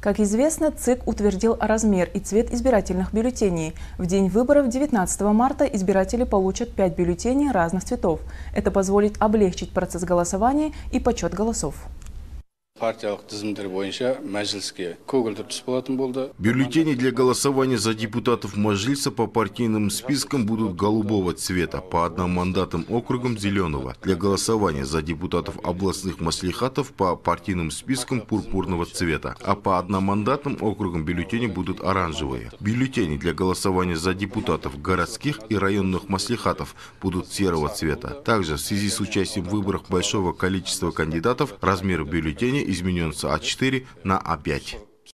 Как известно, ЦИК утвердил размер и цвет избирательных бюллетеней. В день выборов 19 марта избиратели получат 5 бюллетеней разных цветов. Это позволит облегчить процесс голосования и подсчет голосов. Бюллетени для голосования за депутатов Мажилиса по партийным спискам будут голубого цвета, по одномандатным округам зеленого. Для голосования за депутатов областных маслихатов по партийным спискам пурпурного цвета, а по одномандатным округам бюллетени будут оранжевые. Бюллетени для голосования за депутатов городских и районных маслихатов будут серого цвета. Также в связи с участием в выборах большого количества кандидатов размер бюллетеней изменится от 4 на А5.